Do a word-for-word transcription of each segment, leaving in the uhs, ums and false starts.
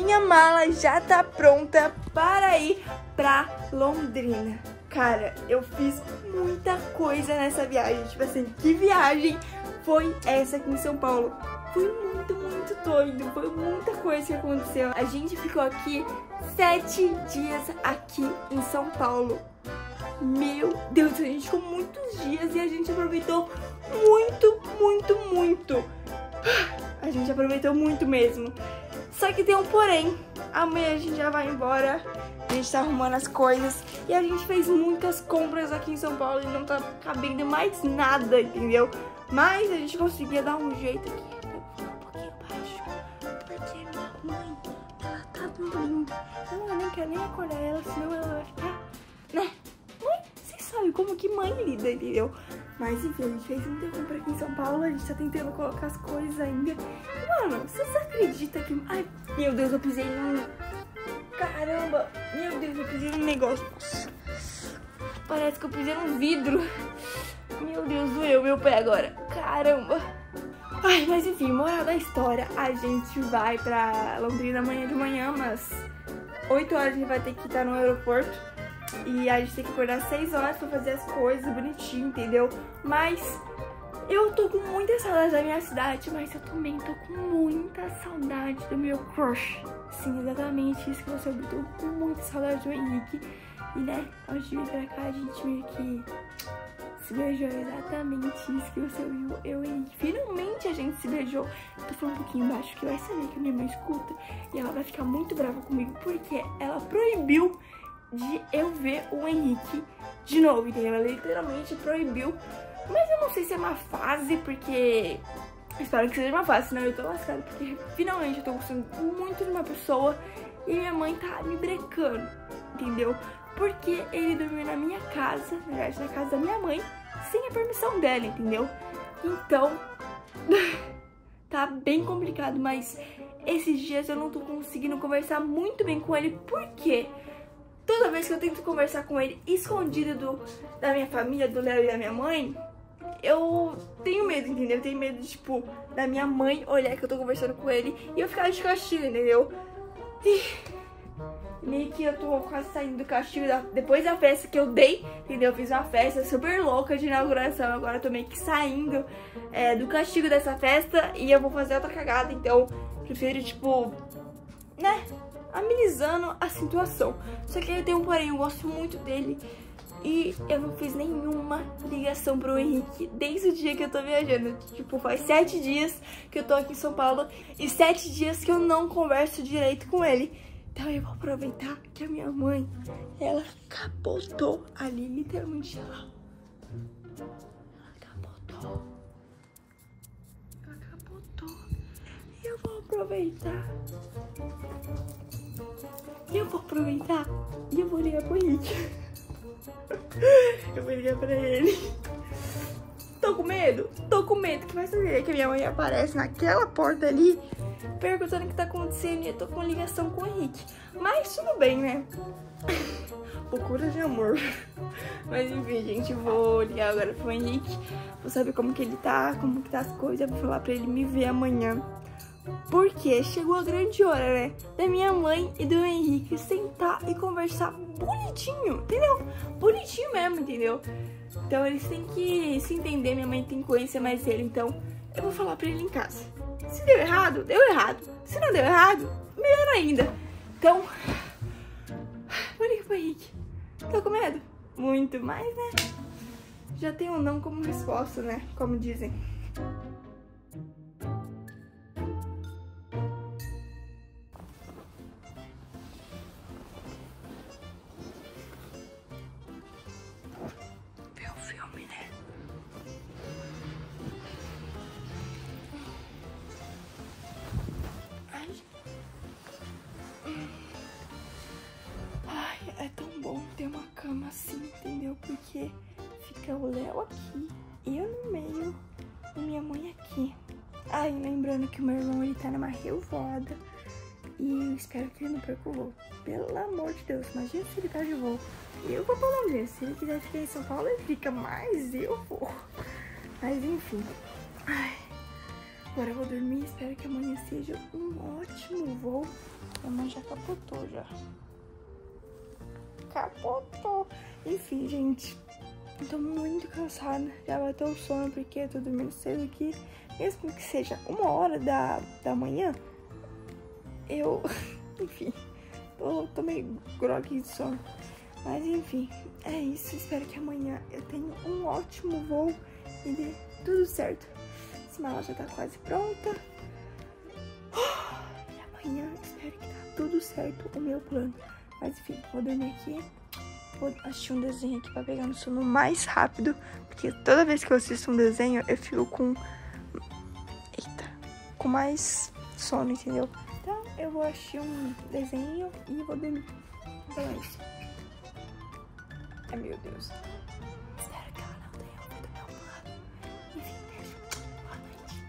minha mala já tá pronta para ir pra Londrina. Cara, eu fiz muita coisa nessa viagem. Tipo assim, que viagem foi essa aqui em São Paulo? Foi muito, muito doido. Foi muita coisa que aconteceu. A gente ficou aqui sete dias aqui em São Paulo. Meu Deus, a gente ficou muitos dias e a gente aproveitou muito, muito, muito. A gente aproveitou muito mesmo. Só que tem um porém. Amanhã a gente já vai embora. A gente tá arrumando as coisas. E a gente fez muitas compras aqui em São Paulo e não tá cabendo mais nada, entendeu? Mas a gente conseguia dar um jeito aqui. Dormindo. Eu não quero nem acordar ela, senão ela vai ficar, né? Mãe, vocês sabem como que mãe lida, entendeu? Mas enfim, a gente fez muita compra aqui em São Paulo, a gente tá tentando colocar as coisas ainda. Mano, vocês acreditam que... Ai, meu Deus, eu pisei num... Caramba, meu Deus, eu pisei num negócio. Nossa. Parece que eu pisei num vidro. Meu Deus, doeu meu pé agora. Caramba. Ai, mas enfim, moral da história, a gente vai pra Londrina amanhã de manhã, mas oito horas a gente vai ter que estar no aeroporto. E a gente tem que acordar às seis horas pra fazer as coisas bonitinho, entendeu? Mas eu tô com muita saudade da minha cidade, mas eu também tô com muita saudade do meu crush. Sim, exatamente isso que você ouviu, tô com muita saudade do Henrique. E né, antes de vir pra cá, a gente meio que... se beijou, exatamente isso que você ouviu, eu e finalmente a gente se beijou. Eu tô falando um pouquinho baixo, que vai saber que a minha mãe escuta e ela vai ficar muito brava comigo, porque ela proibiu de eu ver o Henrique de novo, entendeu? Ela literalmente proibiu, mas eu não sei se é uma fase, porque... espero que seja uma fase, senão eu tô lascada, porque finalmente eu tô gostando muito de uma pessoa e minha mãe tá me brecando, entendeu? Porque ele dormiu na minha casa, na verdade na casa da minha mãe, sem a permissão dela, entendeu? Então, tá bem complicado, mas esses dias eu não tô conseguindo conversar muito bem com ele, porque toda vez que eu tento conversar com ele escondido do, da minha família, do Léo e da minha mãe, eu tenho medo, entendeu? Eu tenho medo, tipo, da minha mãe olhar que eu tô conversando com ele e eu ficar de castigo, entendeu? E... meio que eu tô quase saindo do castigo da... depois da festa que eu dei, entendeu? Eu fiz uma festa super louca de inauguração, agora eu tô meio que saindo é, do castigo dessa festa e eu vou fazer outra cagada, então prefiro, tipo, né, amenizando a situação. Só que eu tenho um porém, eu gosto muito dele e eu não fiz nenhuma ligação pro Henrique desde o dia que eu tô viajando. Tipo, faz sete dias que eu tô aqui em São Paulo e sete dias que eu não converso direito com ele. Então eu vou aproveitar que a minha mãe, ela capotou ali, literalmente lá. Ela capotou. Ela capotou. E eu vou aproveitar. E eu vou aproveitar e eu vou ligar pro Henrique. Eu vou ligar pra ele. Tô com medo? Tô com medo que vai saber que a minha mãe aparece naquela porta ali perguntando o que tá acontecendo e eu tô com ligação com o Henrique. Mas tudo bem, né? Loucura de amor. Mas enfim, gente, vou ligar agora pro Henrique. Vou saber como que ele tá, como que tá as coisas. Vou falar pra ele me ver amanhã. Porque chegou a grande hora, né? Da minha mãe e do Henrique sentar e conversar bonitinho, entendeu? Bonitinho mesmo, entendeu? Então eles têm que se entender, minha mãe tem que conhecer mais ele, então eu vou falar pra ele em casa. Se deu errado, deu errado. Se não deu errado, melhor ainda. Então, vou ligar pro Henrique. Tô com medo? Muito, mas né, já tem um não como resposta, né? Como dizem. É tão bom ter uma cama assim, entendeu? Porque fica o Léo aqui, eu no meio e minha mãe aqui. Ai, lembrando que o meu irmão, ele tá numa revoada e eu espero que ele não perca o voo. Pelo amor de Deus, imagina se ele tá de voo. Eu vou pra Londrina, se ele quiser ficar em São Paulo, ele fica, mas eu vou. Mas enfim. Ai, Agora eu vou dormir, espero que amanhã seja um ótimo voo. Minha mãe já capotou já. Capotou. Enfim, gente, eu tô muito cansada. Já bateu o sono porque eu tô dormindo cedo aqui. Mesmo que seja uma hora da, da manhã, eu... enfim, tô, tô meio groggy de sono. Mas enfim, é isso. Espero que amanhã eu tenha um ótimo voo e dê tudo certo. Essa mala já tá quase pronta. E amanhã espero que tá tudo certo o meu plano. Mas enfim, vou dormir aqui. Vou assistir um desenho aqui pra pegar no sono mais rápido. Porque toda vez que eu assisto um desenho, eu fico com... Eita. Com mais sono, entendeu? Então, eu vou assistir um desenho e vou dormir. Então é isso. Ai, meu Deus. Espero que ela não tenha ouvido meu plano. Enfim, beijo. Boa noite.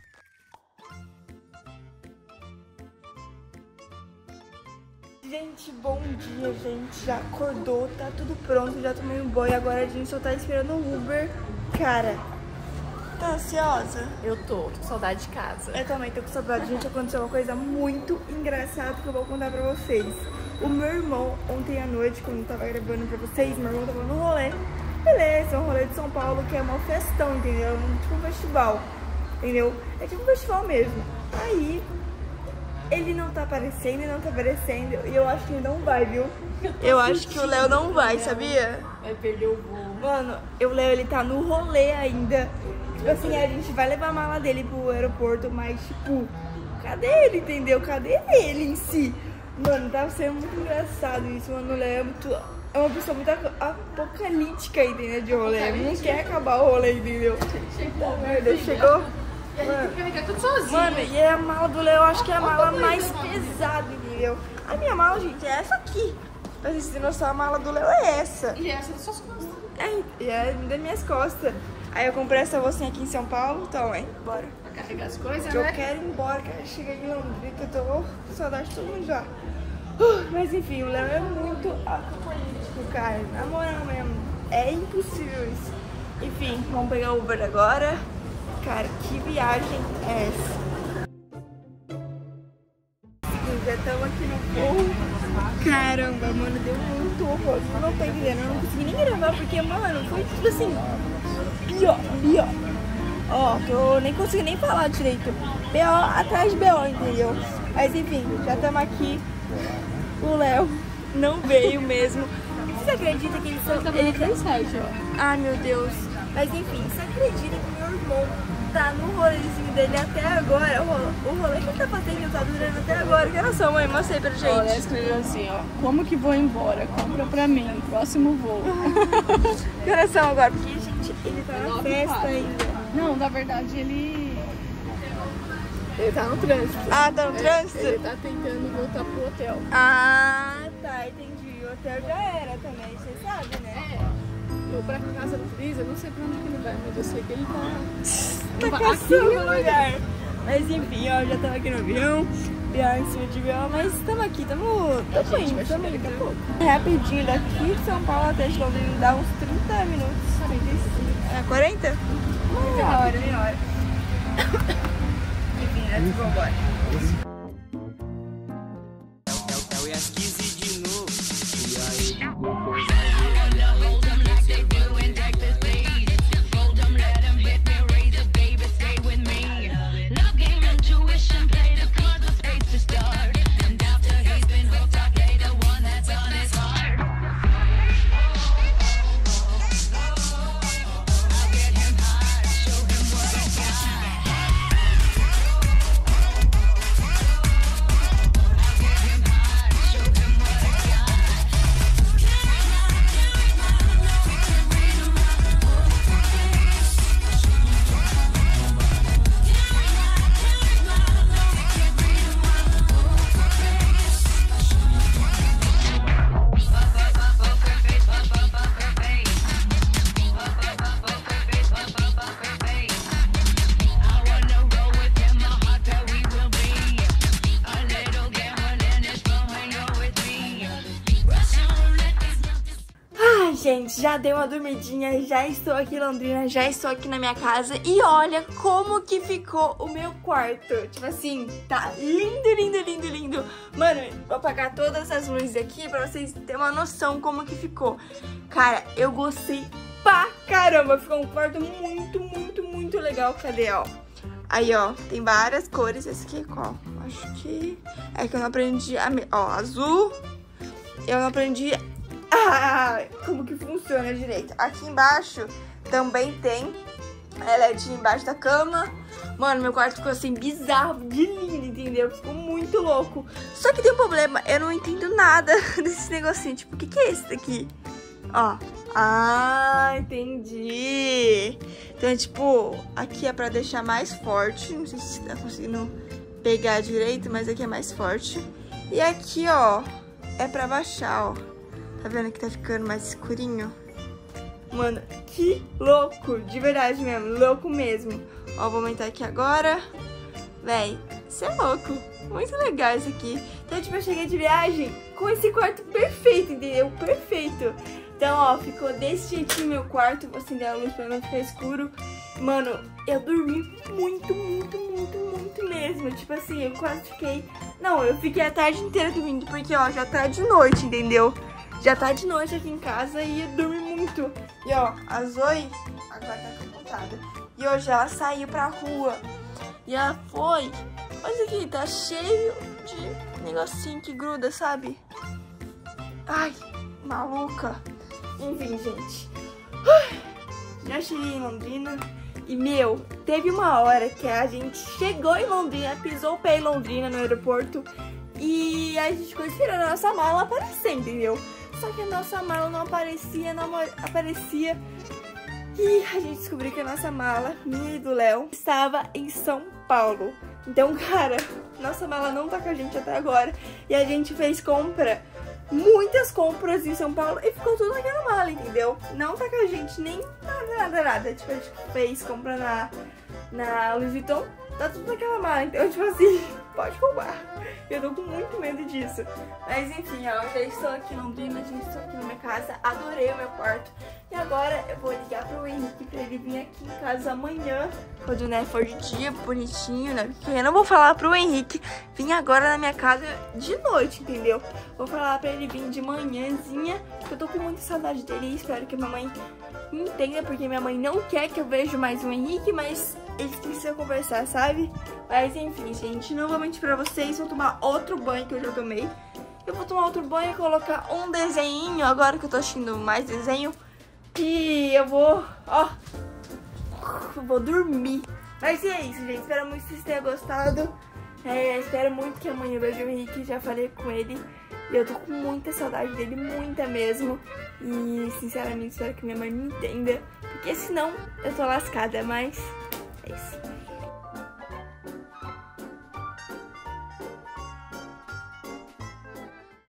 Gente, bom dia, gente. Já acordou, tá tudo pronto, já tomei um banho. Agora a gente só tá esperando o Uber. Cara, tá ansiosa? Eu tô, tô com saudade de casa. Eu também tô com saudade. Gente, aconteceu uma coisa muito engraçada que eu vou contar pra vocês. O meu irmão, ontem à noite, quando eu tava gravando pra vocês, meu irmão tava no rolê. Beleza, é um rolê de São Paulo que é uma festão, entendeu? Tipo um festival, entendeu? É tipo um festival mesmo. Aí... ele não tá aparecendo, ele não tá aparecendo. E eu acho que ele não vai, viu? Eu, eu acho que o Léo não vai, sabia? Vai perder o voo. Mano, o Léo, ele tá no rolê ainda. Tipo assim, a gente vai levar a mala dele pro aeroporto, mas tipo, cadê ele, entendeu? Cadê ele em si? Mano, tava sendo muito engraçado isso, mano. O Léo é muito... é uma pessoa muito apocalíptica, entendeu? De rolê. Ele não quer acabar o rolê, entendeu? Chegou, merda, chegou. E a gente tem que carregar tudo sozinho. Mano, e a mala do Léo, eu acho que é a mala mais pesada, entendeu? A minha mala, gente, é essa aqui. Pra vocês terem noção, a mala do Léo é essa. E essa das suas costas. É, e é das minhas costas. Aí eu comprei essa bolsinha aqui em São Paulo, então, hein, bora. Pra carregar as coisas, Eu né? quero ir embora, quero chegar em Londrina, que eu tô com saudade de todo mundo já. Uh, mas enfim, o Léo é muito apocalíptico, cara. Na moral mesmo, é impossível isso. Enfim, vamos pegar o Uber agora. Cara, que viagem é essa? Já estamos aqui no voo. Caramba, mano, deu muito horror. Você não tá entendendo, eu não consegui nem gravar porque, mano, foi tipo assim, pior, pior. Ó, que eu nem consegui nem falar direito. B O atrás de B O, entendeu? Mas enfim, já estamos aqui. O Léo não veio mesmo. Você acredita que ele só... Ele tá no site, ó. Ai, meu Deus. Mas enfim, você acredita que meu irmão tá no rolezinho dele até agora? O rolê, o rolê que ele tá fazendo tá durando até agora. Que era só, mãe? Mostrei pra gente. Olha, escreveu assim, ó. Como que vou embora? Compra pra mim. Próximo voo. Que horas são agora? Porque, gente, ele tá na festa ainda. Não, na verdade, ele... Ele tá no trânsito. Ah, tá no trânsito? Ele tá tentando voltar pro hotel. Ah, tá, entendi. O hotel já era também, você sabe, né? É. Eu pra casa do Cris, eu não sei pra onde que ele vai, mas eu sei que ele tá... Tá caçando o lugar. Mas enfim, ó, já estamos aqui no avião. Pior em cima de avião, mas estamos aqui, estamos indo, estamos indo. Daqui a pouco. Rapidinho, daqui de São Paulo até de Londrina dá uns trinta minutos. quarenta e cinco. É quarenta? Meia hora, meia hora. Enfim, let's go, bora. Eu e as quinze de novo. E aí, gente, já dei uma dormidinha, já estou aqui em Londrina, já estou aqui na minha casa. E olha como que ficou o meu quarto. Tipo assim, tá lindo, lindo, lindo, lindo. Mano, vou apagar todas as luzes aqui pra vocês terem uma noção como que ficou. Cara, eu gostei pra caramba. Ficou um quarto muito, muito, muito legal. Cadê, ó? Aí, ó, tem várias cores. Esse aqui é qual? Acho que... É que eu não aprendi a... Ó, azul. Eu não aprendi... Ah, como que funciona direito. Aqui embaixo também tem L E D embaixo da cama. Mano, meu quarto ficou assim bizarro, de lindo, entendeu? Ficou muito louco. Só que tem um problema, eu não entendo nada desse negocinho. Tipo, o que que é esse daqui? Ó. Ah, entendi. Então, tipo, aqui é pra deixar mais forte. Não sei se tá conseguindo pegar direito, mas aqui é mais forte. E aqui, ó, é pra baixar, ó. Tá vendo que tá ficando mais escurinho? Mano, que louco! De verdade mesmo, louco mesmo. Ó, vou aumentar aqui agora. Véi, isso é louco. Muito legal isso aqui. Então, tipo, eu cheguei de viagem com esse quarto perfeito, entendeu? Perfeito. Então, ó, ficou desse jeitinho meu quarto. Vou acender a luz pra não ficar escuro. Mano, eu dormi muito, muito, muito, muito mesmo. Tipo assim, eu quase fiquei... Não, eu fiquei a tarde inteira dormindo, porque, ó, já tá de noite, entendeu? Já tá de noite aqui em casa e eu dormi muito. E ó, a Zoe agora tá capotada. E hoje ela saiu pra rua. E ela foi. Olha aqui, tá cheio de negocinho que gruda, sabe? Ai, maluca. Enfim, gente. Já cheguei em Londrina. E, meu, teve uma hora que a gente chegou em Londrina, pisou o pé em Londrina no aeroporto. E a gente ficou esperando a nossa mala aparecer, entendeu? Só que a nossa mala não aparecia, não aparecia. E a gente descobriu que a nossa mala, minha e do Léo, estava em São Paulo. Então, cara, nossa mala não tá com a gente até agora. E a gente fez compra, muitas compras em São Paulo e ficou tudo naquela mala, entendeu? Não tá com a gente nem nada, nada, nada. Tipo, a gente fez compra na, na Louis Vuitton, tá tudo naquela mala. Então, tipo assim, pode roubar. Eu tô com muito medo disso. Mas enfim, ó, eu já estou aqui em Londrina, já estou aqui na minha casa. Adorei o meu quarto. E agora eu vou ligar pro Henrique pra ele vir aqui em casa amanhã, quando, né, for de dia, bonitinho, né? Porque eu não vou falar pro Henrique vir agora na minha casa de noite, entendeu? Vou falar pra ele vir de manhãzinha, porque eu tô com muita saudade dele e espero que a minha mãe entenda, porque minha mãe não quer que eu veja mais o Henrique, mas eles precisam conversar, sabe? Mas enfim, gente, não vou mentir pra vocês, vou tomar outro banho que eu já tomei. Eu vou tomar outro banho e colocar um desenhinho, agora que eu tô assistindo mais desenho. E eu vou, ó, eu vou dormir. Mas é isso, gente, espero muito que vocês tenham gostado. É, espero muito que amanhã eu veja o Henrique, já falei com ele. E eu tô com muita saudade dele, muita mesmo. E sinceramente espero que minha mãe me entenda, porque senão eu tô lascada, mas é isso.